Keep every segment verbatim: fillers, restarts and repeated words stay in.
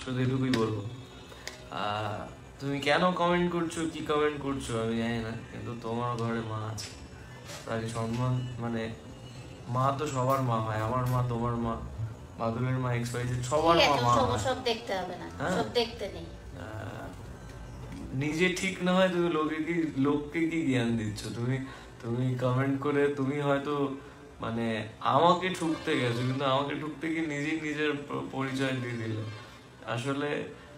শুধু এটুকুই বলবো। আহ তুমি কেন কমেন্ট করছো, কি কমেন্ট করছো আমি জানি না, কিন্তু তোমার ঘরে মা আছে, তাকে সম্মান, মানে মা তো সবার মা হয়, আমার মা, তোমার মা, মাধুরীর মা, এক্সপাইজেড সবার মা মা হয়। সব দেখতে হবে না, সব দেখতে নেই। নিজে ঠিক না হয় তুমি লোকে কি লোককে কি জ্ঞান দিচ্ছ? তুমি তুমি কমেন্ট করে তুমি হয়তো মানে আমাকে ঠুকতে গেছো, কিন্তু আমাকে ঠুকতে গিয়ে নিজেই নিজের পরিচয় দিয়ে দিলে। আসলে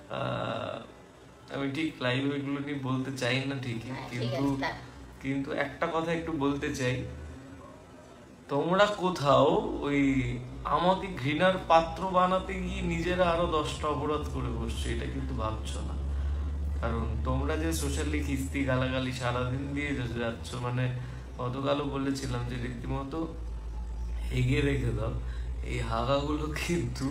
আমি ঠিক লাইভে এগুলো নিয়ে বলতে চাই না ঠিকই, কিন্তু কিন্তু একটা কথা একটু বলতে চাই, তোমরা কোথাও ওই আমাকে ঘৃণার পাত্র বানাতে গিয়ে নিজেরা আরো দশটা অপরাধ করে বসছো, এটা কিন্তু ভাবছো না। কারণ তোমরা যে সোশ্যালি খিস্তি গালাগালি সারাদিন দিয়ে যাচ্ছ, মানে গতকালও বলেছিলাম যে রীতিমতো হেগে রেখে দাও, এই হাগাগুলো কিন্তু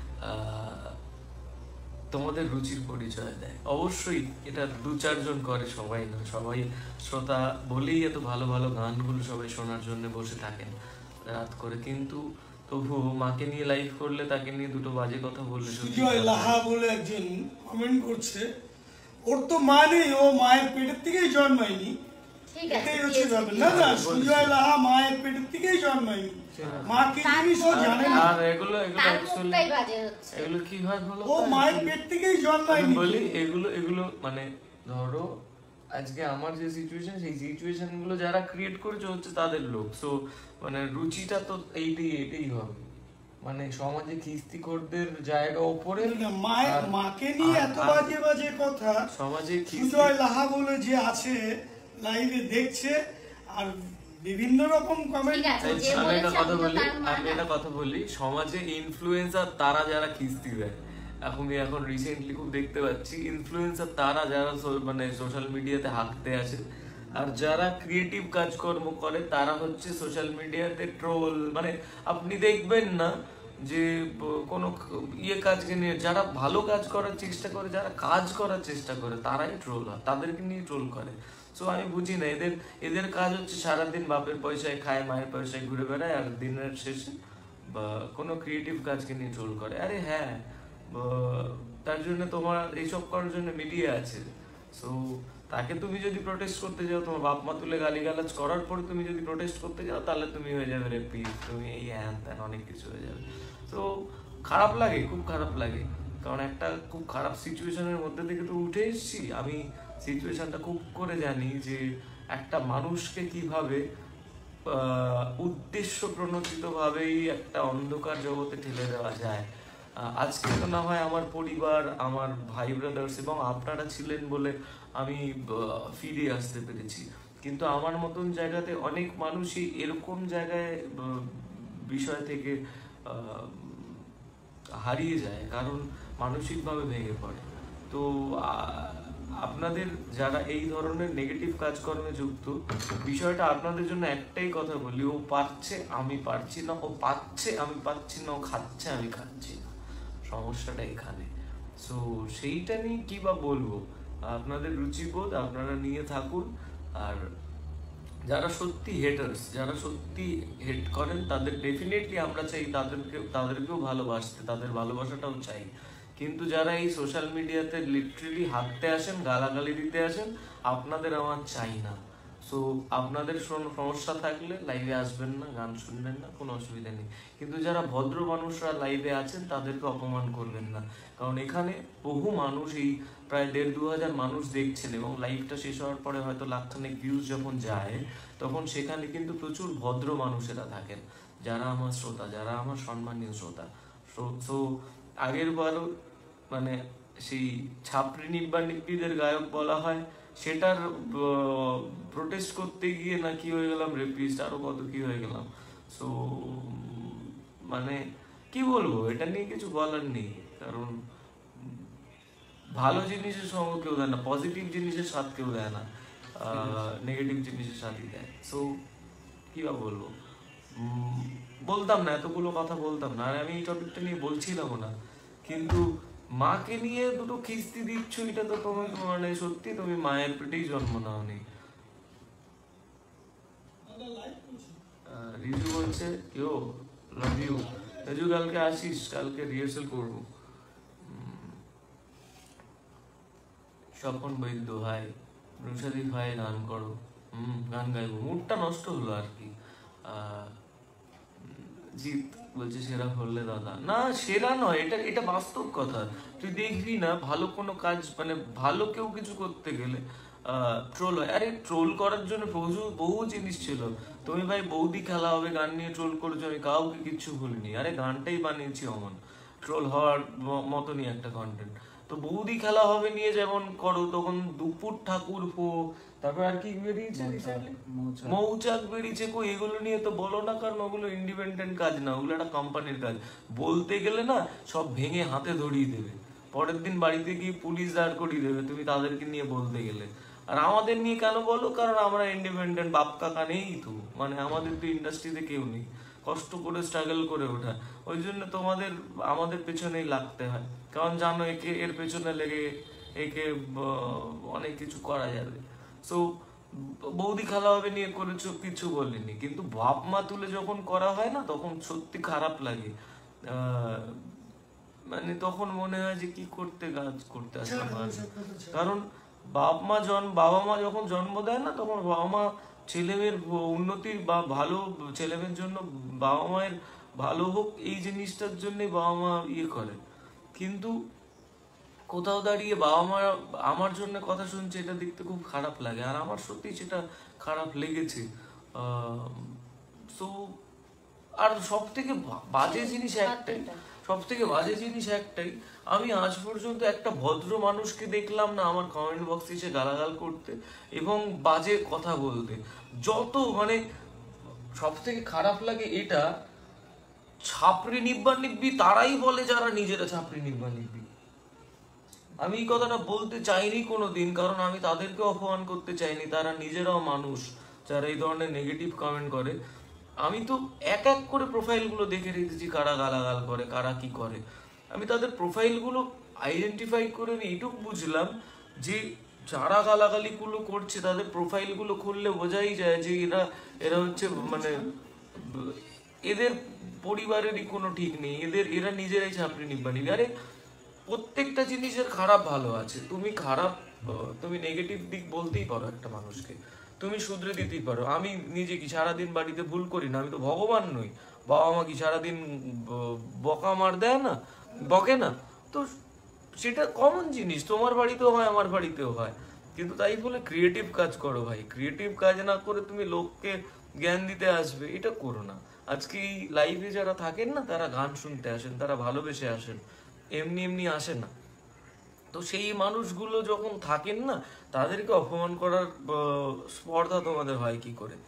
তোমাদের রুচির পরিচয় দেয়। অবশ্যই এটা দু চারজন করে, সবাই না। সবাই শ্রোতা বলেই এত ভালো ভালো গানগুলো সবাই শোনার জন্য বসে থাকেন রাত করে, কিন্তু তবুও মাকে নিয়ে লাইভ করলে তাকে নিয়ে দুটো বাজে কথা বললে। সুজয় লাহা বলে একজন কমেন্ট করছে, ওর তো মা নেই, ও মায়ের পেটের থেকেই জন্মায়নি। এটাই হচ্ছে ব্যাপার। না না, সুজয় লাহা মায়ের পেটের থেকেই জন্মায়নি, মা কি জিনিস ও জানে না। আর এগুলো এগুলো অ্যাকচুয়ালি এগুলো কি হয় বলো, ও মায়ের পেট থেকেই জন্মায়নি বলি। এগুলো এগুলো মানে ধরো আজকে আমার যে সিচুয়েশন, সেই সিচুয়েশন গুলো যারা ক্রিয়েট করেছে হচ্ছে তাদের লোক। সো মানে রুচিটা তো এইটাই এটাই হবে, মানে সমাজে খিস্তিখোরদের জায়গা উপরে। মায়ের মাকে নিয়ে এত বাজে বাজে কথা সমাজে। সুজয় লাহা বলে যে আছে লাইভে দেখছে আর বিভিন্ন রকম কমেন্ট। আমি একটা কথা বলি আমি একটা কথা বলি সমাজে ইনফ্লুয়েন্সার তারা যারা খিস্তি দেয়, এখন এখন রিসেন্টলি খুব দেখতে পাচ্ছি ইনফ্লুয়েন্সার তারা যারা মানে সোশ্যাল মিডিয়াতে হাঁকতে আসে, আর যারা ক্রিয়েটিভ কাজকর্ম করে তারা হচ্ছে সোশ্যাল মিডিয়াতে ট্রোল। মানে আপনি দেখবেন না যে কোনো ইয়ে কাজকে নিয়ে যারা ভালো কাজ করার চেষ্টা করে, যারা কাজ করার চেষ্টা করে তারাই ট্রোল হয়, তাদেরকে নিয়ে ট্রোল করে। সো আমি বুঝি না, এদের এদের কাজ হচ্ছে সারাদিন বাপের পয়সায় খায়, মায়ের পয়সায় ঘুরে বেড়ায়, আর দিনের শেষে বা কোনো ক্রিয়েটিভ কাজকে নিয়ে ট্রোল করে। আরে হ্যাঁ, তার জন্য তোমার এইসব করার জন্য মিডিয়া আছে। সো তাকে তুমি যদি প্রোটেস্ট করতে যাও, তোমার বাপ মা তুলে গালিগালাজ করার পর তুমি যদি প্রোটেস্ট করতে যাও, তাহলে তুমি হয়ে যাবে রেপিস্ট, তুমি এই হ্যান ত্যান অনেক কিছু হয়ে যাবে। তো খারাপ লাগে, খুব খারাপ লাগে, কারণ একটা খুব খারাপ সিচুয়েশনের মধ্যে থেকে তো উঠে এসেছি আমি। সিচুয়েশনটা খুব করে জানি যে একটা মানুষকে কিভাবে উদ্দেশ্য প্রণোদিত ভাবেই একটা অন্ধকার জগতে ঠেলে দেওয়া যায়। আজকে তো না হয় আমার পরিবার, আমার ভাই ব্রাদার্স এবং আপনারা ছিলেন বলে আমি ফিরে আসতে পেরেছি, কিন্তু আমার মতন জায়গাতে অনেক মানুষই এরকম জায়গায় বিষয় থেকে হারিয়ে যায়, কারণ মানসিকভাবে ভেঙে পড়ে। তো আপনাদের যারা এই ধরনের নেগেটিভ কাজকর্মে যুক্ত, বিষয়টা আপনাদের জন্য একটাই কথা বলি, ও পাচ্ছে আমি পারছি না, ও পাচ্ছে আমি পাচ্ছি না, ও খাচ্ছে আমি খাচ্ছি না, সমস্যাটা এখানে। সো সেইটা নিয়ে কি বা বলবো, আপনাদের রুচিবোধ আপনারা নিয়ে থাকুন। আর যারা সত্যি হেটার্স, যারা সত্যি হেট করেন, তাদের ডেফিনেটলি আমরা চাই তাদেরকে তাদেরকেও ভালোবাসতে, তাদের ভালোবাসাটাও চাই। কিন্তু যারা এই সোশ্যাল মিডিয়াতে লিটারেলি হাঁটতে আসেন, গালাগালি দিতে আসেন, আপনাদের আমার চাই না। সো আপনাদের সমস্যা থাকলে লাইভে আসবেন না, গান শুনবেন না, কোনো অসুবিধা নেই। কিন্তু যারা ভদ্র মানুষরা লাইভে আছেন তাদেরকে অপমান করবেন না, কারণ এখানে বহু মানুষ, এই প্রায় দেড় দু হাজার মানুষ দেখছেন, এবং লাইভটা শেষ হওয়ার পরে হয়তো লাখখানেক ভিউজ যখন যায়, তখন সেখানে কিন্তু প্রচুর ভদ্র মানুষেরা থাকেন, যারা আমার শ্রোতা, যারা আমার সম্মানীয় শ্রোতা। সো আগের বারও মানে সেই ছাপরি নিব্বা নিব্বিদের গায়ক বলা হয়, সেটার প্রোটেস্ট করতে গিয়ে না কি হয়ে গেলাম রেপিস্ট, আরো কত কি হয়ে গেলাম। সো মানে কি বলবো, এটা নিয়ে কিছু বলার নেই, কারণ ভালো জিনিসের সঙ্গ কেউ দেয় না, পজিটিভ জিনিসের স্বাদ কেউ দেয় না, নেগেটিভ জিনিসের স্বাদই দেয়। সো কি বা বলবো, বলতাম না, এতগুলো কথা বলতাম না, আর আমি এই টপিকটা নিয়ে বলছিলাম না, কিন্তু মাকে নিয়ে দুটো কিস্তি দিচ্ছ, এটা তো তুমি মানে সত্যি তুমি মায়ের পেটেই জন্ম নাও নি। রিজু বলছে ইউ লাভ ইউ, রিজু কালকে আসিস, কালকে রিহার্সাল করবো। স্বপন বৈদ্য ভাই, রুষাদি ভাই গান করো, হম গান গাইবো, মুডটা নষ্ট হলো আর কি। জিৎ বলছে সেরা হলে দাদা, না সেরা নয়, এটা এটা বাস্তব কথা। তুই দেখবি না ভালো কোনো কাজ, মানে ভালো কেউ কিছু করতে গেলে ট্রোল হয়। আরে ট্রোল করার জন্য বহু বহু জিনিস ছিল। তুমি ভাই বৌদি খেলা হবে গান নিয়ে ট্রোল করেছো, আমি কাউকে কিচ্ছু বলিনি। আরে গানটাই বানিয়েছি অমন, ট্রোল হওয়ার মতনই একটা কন্টেন্ট। তো বৌদি খেলা হবে নিয়ে যেমন করো, তখন দুপুর ঠাকুর ফো, তারপর আর কি বেরিয়েছে, মৌচাক বেরিয়েছে, কো এগুলো নিয়ে তো বলো না, কারণ ওগুলো ইন্ডিপেন্ডেন্ট কাজ না, ওগুলো একটা কোম্পানির কাজ। বলতে গেলে না সব ভেঙে হাতে ধরিয়ে দেবে, পরের দিন বাড়িতে গিয়ে পুলিশ দাঁড় করিয়ে দেবে তুমি তাদেরকে নিয়ে বলতে গেলে। আর আমাদের নিয়ে কেন বলো, কারণ আমরা ইন্ডিপেন্ডেন্ট, বাপ কাকা নেই তো, মানে আমাদের তো ইন্ডাস্ট্রিতে কেউ নেই, কষ্ট করে স্ট্রাগল করে ওঠা, ওই জন্য তোমাদের আমাদের পেছনেই লাগতে হয়, কারণ জানো একে এর পেছনে লেগে একে অনেক কিছু করা যাবে। সো বৌদি খেলা হবে নিয়ে করেছো, কিছু বলিনি, কিন্তু বাপ মা তুলে যখন করা হয় না তখন সত্যি খারাপ লাগে। আহ মানে তখন মনে হয় যে কি করতে কাজ করতে আসলাম। কারণ বাপ মা জন্ম বাবা মা যখন জন্ম দেয় না, তখন বাবা মা ছেলে মেয়ের উন্নতির বা ভালো ছেলে মেয়ের জন্য, বাবা মায়ের ভালো হোক এই জিনিসটার জন্যই বাবা মা ইয়ে করে। কিন্তু কোথাও দাঁড়িয়ে বাবা মা আমার জন্য কথা শুনছে, এটা দেখতে খুব খারাপ লাগে, আর আমার সত্যি সেটা খারাপ লেগেছে। সো আর সব থেকে বাজে জিনিস একটাই, সব থেকে বাজে জিনিস একটাই, আমি আজ পর্যন্ত একটা ভদ্র মানুষকে দেখলাম না আমার কমেন্ট বক্সে এসে গালাগাল করতে এবং বাজে কথা বলতে। যত মানে সব থেকে খারাপ লাগে এটা, ছাপড়ি নিব্বা নিব্বি তারাই বলে যারা নিজেরা ছাপড়ি নিব্বা নিব্বি। আমি এই কথাটা বলতে চাইনি কোনোদিন, কারণ আমি তাদেরকে অপমান করতে চাইনি, তারা নিজেরাও মানুষ যারা এই ধরনের নেগেটিভ কমেন্ট করে। আমি তো এক এক করে প্রোফাইলগুলো দেখে রেখেছি, কারা গালাগাল করে, কারা কি করে। আমি তাদের প্রোফাইলগুলো আইডেন্টিফাই করে নিয়ে এইটুকু বুঝলাম যে যারা গালাগালিগুলো করছে তাদের প্রোফাইলগুলো খুললে বোঝাই যায় যে এরা এরা হচ্ছে মানে এদের পরিবারেরই কোনো ঠিক নেই, এদের এরা নিজেরাই ছাপড়ি নিব্বা নিবি। আরে প্রত্যেকটা জিনিসের খারাপ ভালো আছে, তুমি খারাপ তুমি নেগেটিভ দিক বলতেই পারো একটা মানুষকে, তুমি শুধরে দিতেই পারো। আমি নিজে কি সারাদিন বাড়িতে ভুল করি না? আমি তো ভগবান নই, বাবা মা কি সারাদিন বকা মার দেয় না, বকে না? তো সেটা কমন জিনিস, তোমার বাড়িতেও হয় আমার বাড়িতেও হয়। কিন্তু তাই বলে ক্রিয়েটিভ কাজ করো ভাই, ক্রিয়েটিভ কাজ না করে তুমি লোককে জ্ঞান দিতে আসবে, এটা করো না। আজকে এই লাইভে যারা থাকেন না, তারা গান শুনতে আসেন, তারা ভালোবেসে আসেন, এমনি এমনি আসে না। তো সেই মানুষগুলো যখন থাকেন না, তাদেরকে অপমান করার স্পর্ধা তোমাদের হয় কি করে?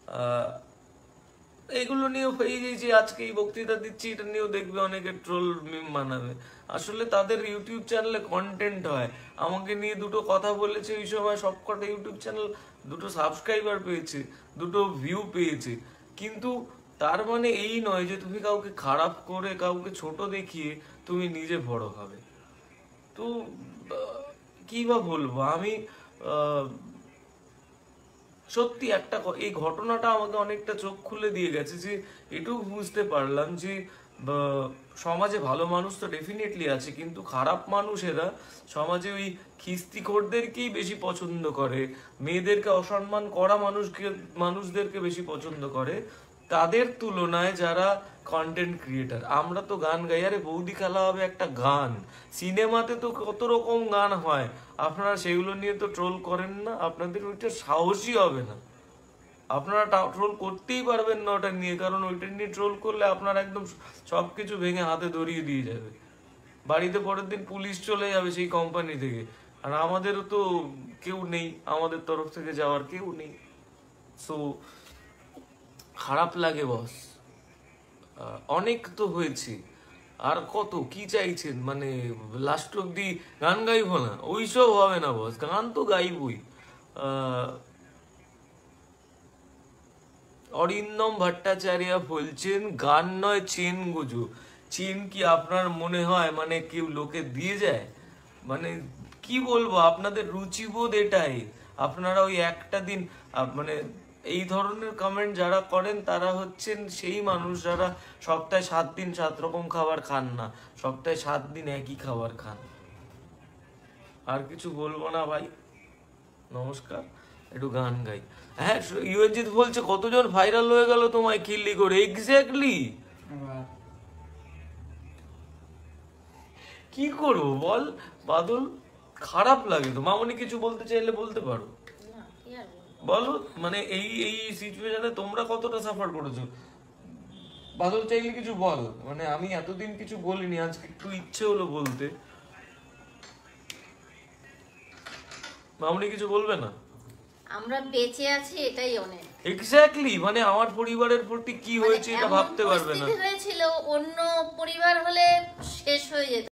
এগুলো নিয়েও এই যে আজকে এই বক্তৃতা দিচ্ছি, এটা নিয়েও দেখবে অনেকে ট্রোল মিম বানাবে। আসলে তাদের ইউটিউব চ্যানেলে কন্টেন্ট হয়, আমাকে নিয়ে দুটো কথা বলেছে ওই সময়, সব কটা ইউটিউব চ্যানেল দুটো সাবস্ক্রাইবার পেয়েছে, দুটো ভিউ পেয়েছে। কিন্তু তার মানে এই নয় যে তুমি কাউকে খারাপ করে, কাউকে ছোট দেখিয়ে তুমি নিজে বড় হবে। তো কি বা বলবো আমি, সত্যি একটা এই ঘটনাটা আমাকে অনেকটা চোখ খুলে দিয়ে গেছে, যে এটুকু বুঝতে পারলাম যে সমাজে ভালো মানুষ তো ডেফিনেটলি আছে, কিন্তু খারাপ মানুষেরা সমাজে ওই খিস্তিখোরদেরকেই বেশি পছন্দ করে, মেয়েদেরকে অসম্মান করা মানুষকে মানুষদেরকে বেশি পছন্দ করে তাদের তুলনায় যারা কন্টেন্ট ক্রিয়েটার। আমরা তো গান গাই, আরে বৌদি খেলা হবে একটা গান, সিনেমাতে তো কত রকম গান হয়, আপনারা সেগুলো নিয়ে তো ট্রোল করেন না, আপনাদের ওইটা সাহসই হবে না, আপনারা ট্রোল করতেই পারবেন না ওটা নিয়ে, কারণ ওইটা নিয়ে ট্রোল করলে আপনারা একদম সবকিছু ভেঙে হাতে ধরিয়ে দিয়ে যাবে, বাড়িতে পরের দিন পুলিশ চলে যাবে সেই কোম্পানি থেকে, আর আমাদেরও তো কেউ নেই, আমাদের তরফ থেকে যাওয়ার কেউ নেই। সো খারাপ লাগে বস, অনেক তো হয়েছে, আর কত কি চাইছেন? মানে লাস্ট অব্দি গান গাইবো না? ওইসব হবে না বস, গান তো গাইবই। অরিন্দম ভট্টাচার্য বলছেন গান নয় চেন গুজো। চেন কি আপনার মনে হয় মানে কেউ লোকে দিয়ে যায়? মানে কি বলবো, আপনাদের রুচিবোধ এটাই, আপনারা ওই একটা দিন মানে এই ধরনের কমেন্ট যারা করেন তারা হচ্ছেন সেই মানুষ যারা সপ্তাহে সাত দিন সাত রকম খাবার খান না, সপ্তাহে সাত দিন একই খাবার খান। আর কিছু বলবো না ভাই, নমস্কার, একটু গান গাই। হ্যাঁ, ইউএনজিৎ বলছে কতজন ভাইরাল হয়ে গেল তোমায় কিল্লি করে। এক্স্যাক্টলি, কি করবো বল বাদল, খারাপ লাগে তো। মামনি কিছু বলতে চাইলে বলতে পারো, না, কি আর বলবো? বলো। মানে এই এই সিচুয়েশনে তোমরা কতটা সাফার করেছো। বাদল চাইলে কিছু বল, মানে আমি এতদিন কিছু বলিনি, আজকে একটু ইচ্ছে হলো বলতে। মামনি কিছু বলবে না? আমরা বেঁচে আছি এটাই অনেক। এক্স্যাক্টলি, মানে আমার পরিবারের প্রতি কি হয়েছে এটা ভাবতে পারবে না। পরিস্থিতি হয়েছিল, অন্য পরিবার হলে শেষ হয়ে যেত।